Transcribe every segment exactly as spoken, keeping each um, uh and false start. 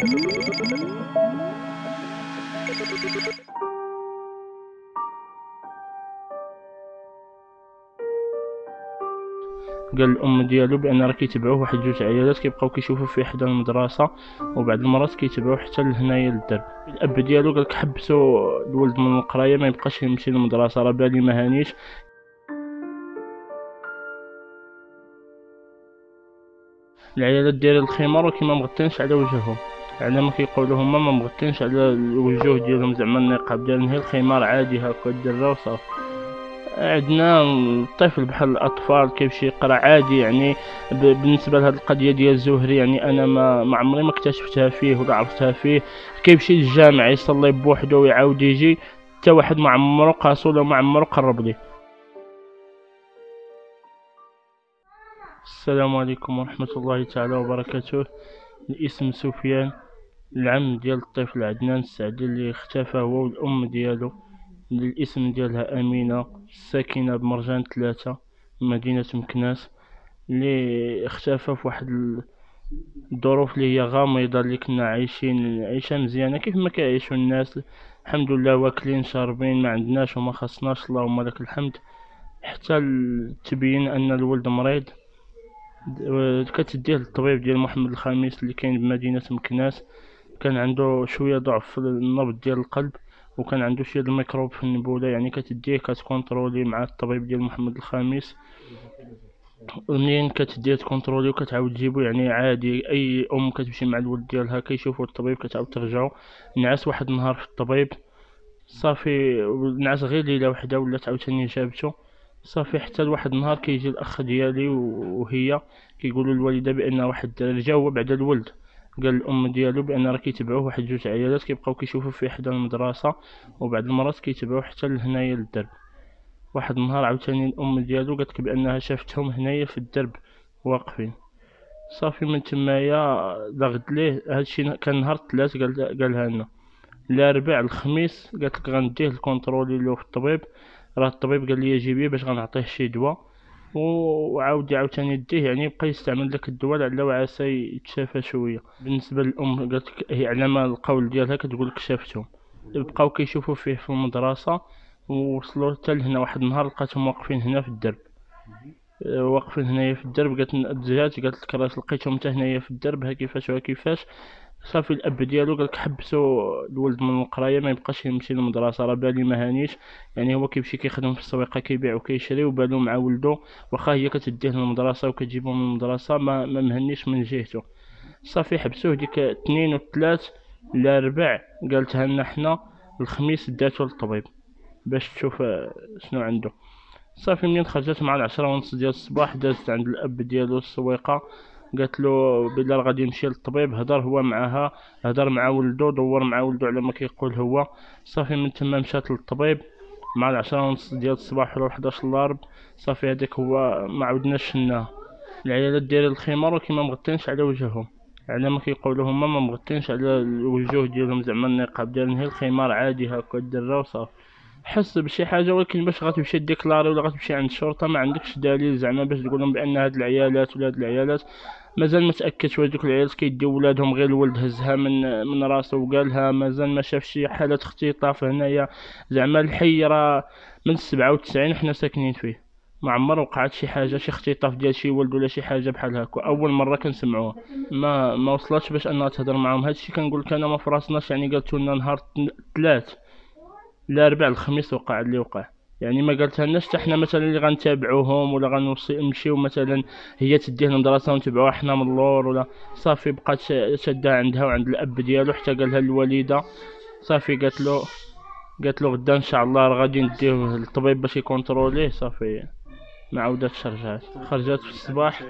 قال الام ديالو بان راه كيتبعوه واحد جوج عيالات كيبقاو كيشوفوا فيه حدا المدرسه، وبعض المرات كيتبعوه حتى لهنايا للدرب. الاب ديالو قالك حبسوا الولد من القرايه ما يبقاش يمشي للمدرسه، راه بالي ما هانيش. العيالات دايرين الخمار وكيما مغطينش على وجههم، على ما كيقولوا هما ما مغطينش على الوجوه ديالهم، زعما النقاب ديالهم غير الخمار عادي هكا الدره وصافي. عندنا الطفل بحال الاطفال كيمشي يقرا عادي، يعني بالنسبه لهاد القضيه ديال الزهري يعني انا ما ما عمري ما اكتشفتها فيه ولا عرفتها فيه. كيمشي للجامع يصلي بوحدو ويعاود يجي، حتى واحد ما عمرو قاسو ولا ما عمرو قرب ليه. السلام عليكم ورحمه الله تعالى وبركاته. الاسم سفيان، العم ديال الطفل عدنان السعدي اللي اختفى هو والام ديالو اللي الاسم ديالها امينه، ساكنه بمرجان ثلاثة مدينه مكناس، اللي اختفى في واحد الظروف اللي هي غامضه، اللي كنا عايشين عيشه مزيانه كيف ما كيعيشوا الناس، الحمد لله واكلين شاربين ما عندناش وما خصناش اللهم لك الحمد، حتى تبين ان الولد مريض. كتديه للطبيب ديال محمد الخامس اللي كاين بمدينه مكناس، كان عنده شويه ضعف في النبض ديال القلب، وكان عنده شي الميكروب في النبوله، يعني كتديه كتكونترولي مع الطبيب ديال محمد الخامس، منين كتديه تكونترولي وكتعاود تجيبو يعني عادي. اي ام كتمشي مع الولد ديالها كيشوفوا الطبيب كتعاود ترجعو. نعس واحد النهار في الطبيب صافي، نعس غير ليله وحده ولات عاوتاني جابتو صافي، حتى لواحد النهار كيجي الاخ ديالي وهي كيقولوا الوالده بان واحد الدراري جا هو بعد الولد. قال الام ديالو بان راه كيتبعوه واحد جوج عيالات كيبقاو كيشوفوا فيه حدا المدرسه، وبعض المرات كيتبعوه حتى لهنايا للدرب. واحد النهار عاوتاني الام ديالو قالت بانها شافتهم هنايا في الدرب واقفين صافي. من تمايا ضغط ليه هادشي كان نهار الثلاث، قال قالها لنا الاربع الخميس قالت لك غنديه الكونترولي له في الطبيب، راه الطبيب قال لي جيبيه باش غنعطيه شي دواء، وعاود عاوتاني يديه يعني يبقى يستعمل داك الدواء لعل وعسى يتشافى شويه. بالنسبه للام قالت لك هي على ما القول ديالها كتقول لك شافتهم بقاو كيشوفوا فيه في المدرسه، ووصلوا حتى لهنا. واحد النهار لقاتهم واقفين هنا في الدرب، أه، واقفين هنايا في الدرب. قالت تزهات قالت لك راه لقيتهم حتى هنايا في الدرب ها كيفاش وها كيفاش. صافي الاب ديالو قالك حبسوا الولد من القرايه ما يبقاش يمشي للمدرسه، راه بالي ما هانيش. يعني هو كيمشي كيخدم في السويقه كيبيع وكيشري وبالو مع ولدو، واخا هي كتديه للمدرسه وكتجيبو من المدرسه ما, ما مهنيش من جهته. صافي حبسوه ديك اثنين وثلاث الاربع، قالتها لنا حنا الخميس داتو للطبيب باش تشوف آه، شنو عنده. صافي منين خرجت مع العشرة ونص ديال الصباح دازت عند الاب ديالو السويقه، قالت له بلا راه غادي يمشي للطبيب. هضر هو معاها، هضر مع ولدو، دور مع ولدو على ما كيقول هو. صافي من تما مشات للطبيب مع العشرة ونص ديال الصباح ولا حداش الارب. صافي هذاك هو ما عاودناش شناه. العيالات دايرين الخمار وكيما مغطينش على وجههم، على ما كيقولوا هما ما مغطينش على الوجوه ديالهم، زعما النقاب ديالهم غير الخمار عادي هكا الدره وصافي. حس بشي حاجه، ولكن باش غتمشي ديكلاري ولا غتمشي عند الشرطه ما عندكش دليل زعما باش تقول لهم بان هاد العيالات ولا هاد العيالات. مازال ما تاكدش واش دوك العيالات كيديو ولادهم غير الولد هزها من من راسه وقالها، مازال ما شاف شي حاله اختطاف هنايا. زعما الحي راه من سبعة وتسعين حنا ساكنين فيه، ما عمر وقعت شي حاجه شي اختطاف ديال شي ولد ولا شي حاجه بحال هكا، اول مره كنسمعوها. ما ما وصلتش باش انها تهضر معاهم. هادشي كنقول لك انا ما فراسناش، يعني قالتو لنا نهار الثلاث الاربع الخميس وقع اللي وقع. يعني ما قالتها لناش حتى حنا مثلا اللي غنتابعوهم ولا غنوصي نمشيو مثلا هي تديه للمدرسه ونتبعوها حنا من اللور ولا. صافي بقات شاده عندها وعند الاب ديالو حتى قالها الوالده. صافي قالت له قالت له غدا ان شاء الله راه غادي نديوه للطبيب باش يكونتروليه. صافي ما عاوداتش رجعت، خرجت في الصباح.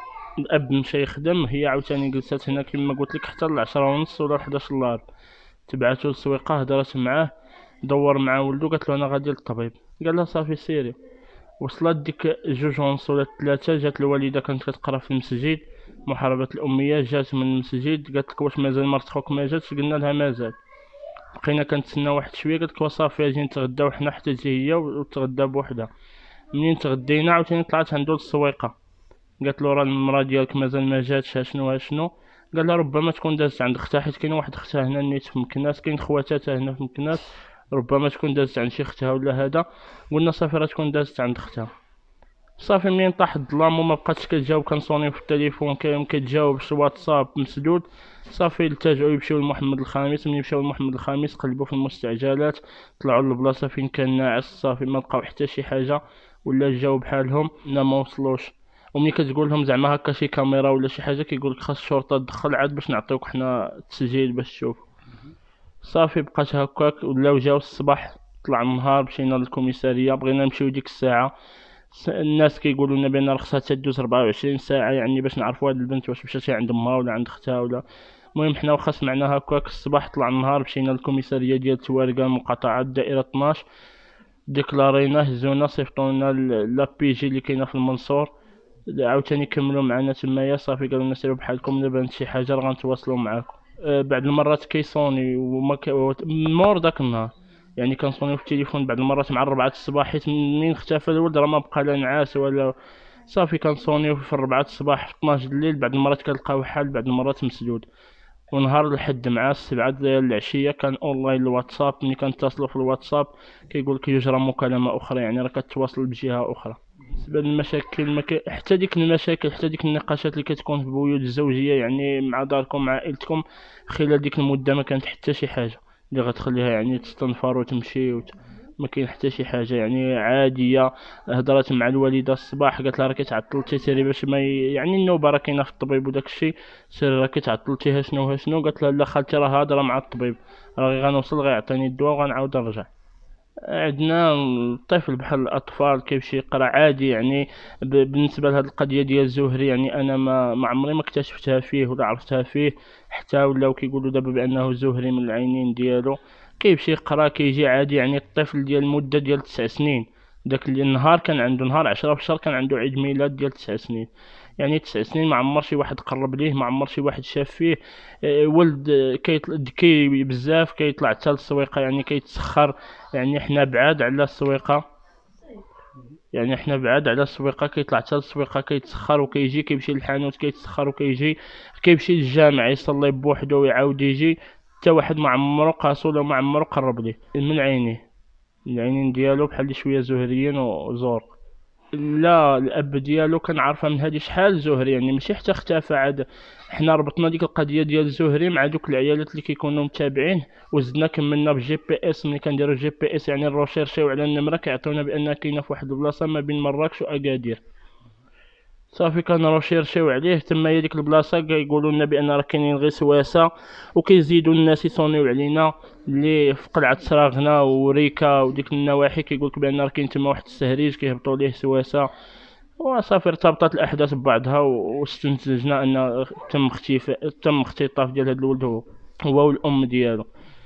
الاب مشى يخدم، هي عاوتاني جلست هنا كما قلت لك حتى العشرة ونص ولا حداش اللار. تبعاتو للسويقه، هضرت معاه، دور مع ولدو، قالت له انا غادي للطبيب. قال لها صافي سيري. وصلت ديك جوج ونص ولا ثلاثة، جات الوالده كانت كتقرا في المسجد محاربه الاميه، جات من المسجد قالت لك واش مازال مرت خوك ما جاتش؟ قلنا لها مازال. بقينا كنتسناو واحد شويه، قالت لك وصافي اجي نتغداو حنا حتى تجي هي وتغدا بوحدها. منين تغدينا عاوتاني طلعت عندو للسويقه، قالت له راه المراه ديالك مازال ما جاتش شنو شنو. قال لها ربما تكون دازت عند اختها، حيت كاينه واحد اختها هنا نيت في مكناس، كاين خواتاتها هنا في مكناس، ربما تكون دازت عند شي اختها ولا هذا. قلنا صافي راه تكون دازت عند اختها. صافي منين طاح الظلام وما بقاتش كتجاوب، كنصونيو في التليفون ما كتجاوبش، الواتساب مسدود. صافي التجاو يمشيو لمحمد الخامس. ملي مشاو لمحمد الخامس قلبوا في المستعجلات، طلعوا للبلاصه فين كان ناعس، صافي ما لقاو حتى شي حاجه، ولا جاو بحالهم لا ما وصلوش. وملي كتقول لهم زعما هكا شي كاميرا ولا شي حاجه كيقول لك خاص الشرطه تدخل عاد باش نعطيوك حنا التسجيل باش تشوف. صافي بقات هكاك، ولاو جاو الصباح، طلع النهار مشينا للكوميساريه، بغينا نمشيو ديك الساعه. الناس كيقولوا لنا بان راه خصها تدوز ربعة وعشرين ساعه يعني باش نعرفوا هاد البنت واش مشات عند امها ولا عند اختها ولا. المهم حنا واخا سمعنا هكاك الصباح طلع النهار، مشينا للكوميساريه ديال توارقه مقاطعه الدائره اثناش، ديكلارينا، هزونا صيفطونا لابيجي اللي كاينه في المنصور، عاوتاني كملوا معنا تمايا. صافي قالوا لنا سيروا بحالكم، الا بانت شي حاجه راه غنتواصلوا معاكم. أه بعد المرات كيصوني وما ك... مور داك النهار يعني كنصونيو في التليفون بعد المرات مع الربعة الصباح، حيت منين اختفى الولد راه ما بقى لا نعاس ولا. صافي كنصونيو في الربعة الصباح في اثناش د الليل، بعد المرات كنلقاو حال، بعد المرات مسدود. ونهار الحد مع السبعة ديال العشية كان اونلاين الواتساب، ملي كنتصلوا في الواتساب كيقول لك يجرى مكالمة اخرى، يعني راه كتواصل بجهة اخرى. بالنسبة للمشاكل ما ك... حتى ديك المشاكل حتى ديك النقاشات اللي كتكون في البيوت الزوجية يعني مع داركم مع عائلتكم، خلال ديك المدة ما كانت حتى شي حاجة اللي غتخليها يعني تستنفر وتمشي وت... ما كاين حتى شي حاجه يعني عاديه. هضرات مع الوالده الصباح قالت لها راه كتعطلتي سيري باش ما ي... يعني النوبه راه كاينه في الطبيب وداك الشيء، سيري راه كتعطلتيها شنو شنو. قالت لها لا خالتي راه هضره مع الطبيب، راه غير غنوصل غيعطيني الدواء وغنعاود نرجع. عندنا الطفل بحال الاطفال كيمشي يقرا عادي يعني. ب... بالنسبه لهاد القضيه ديال زهري يعني انا ما ما عمري ما اكتشفتها فيه ولا عرفتها فيه، حتى ولاو كيقولوا دابا بانه زهري من العينين ديالو. كيمشي يقرا كيجي عادي يعني. الطفل ديال المده ديال تسع سنين، داك النهار كان عنده نهار عشرة في الشهر كان عنده عيد ميلاد ديال تسع سنين. يعني تسع سنين ما عمر شي واحد قرب ليه، ما عمر شي واحد شاف فيه. آه، ولد آه، كيطلع ذكي بزاف، كيطلع حتى للسويقه يعني كيتسخر. يعني حنا بعاد على السويقه، يعني حنا بعاد على السويقه، كيطلع حتى للسويقه كيتسخر وكيجي، كيمشي للحانوت كيتسخر وكيجي، كيمشي للجامع يصلي بوحدو ويعاود يجي. حتى واحد ما عمرو قاسو ولا ما عمرو قرب ليه من عينيه. العينين ديالو بحال شويه زهريين وزور. لا الاب ديالو كنعرفها من هادي شحال زهري يعني ماشي حتى اختفى عاد. حنا ربطنا ديك القضيه ديال زهري مع دوك العيالات اللي كيكونوا متابعين، وزدنا كملنا بالجي بي اس. ملي كنديرو جي بي اس يعني نروشيرشيو على النمره كيعطيونا بان كاينه في واحد البلاصه ما بين مراكش واكادير. صافي كنروشيرشيو عليه تما هي ديك البلاصه، كيقولوا لنا بان راه كاينين غير سواسه، وكيزيدوا الناس يصونيو علينا اللي في قلعه سراغنا وريكا وديك النواحي، كيقولك بان راه كاين تما واحد السهريج كيهبطوا ليه سواسه. وصافي ارتبطت الاحداث ببعضها واستنتجنا ان تم اختفاء تم اختطاف ديال هذا الولد هو هو والام ديالو.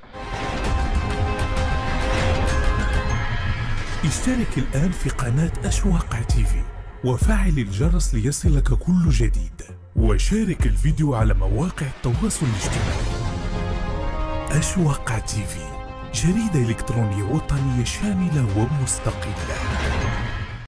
اشترك الآن في قناة أشواق تيفي وفعل الجرس ليصلك كل جديد، وشارك الفيديو على مواقع التواصل الاجتماعي. أشواق تيفي، جريدة إلكترونية وطنية شاملة ومستقلة.